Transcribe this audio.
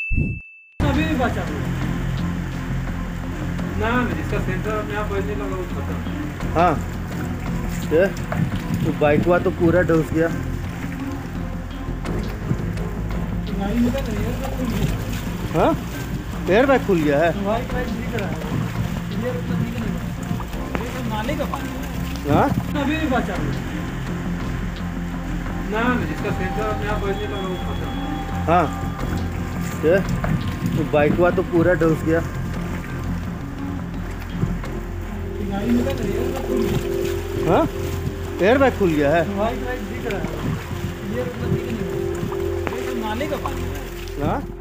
अभी भी बचा ना, जिसका सेंसर अपने आप बजने लगा वो खत्म। हाँ ये तो बाइक हुआ तो पूरा डूब गया। हाँ एयर बैग खुल गया है। नाले का पानी है। हाँ अभी भी बचा ना, जिसका सेंसर अपने आप बजने लगा वो खत्म। हाँ ये तो बाइक हुआ तो पूरा डूब गया। हाँ एयर बैग खुल गया है। दिख रहा है, ये नाले का पानी है। हाँ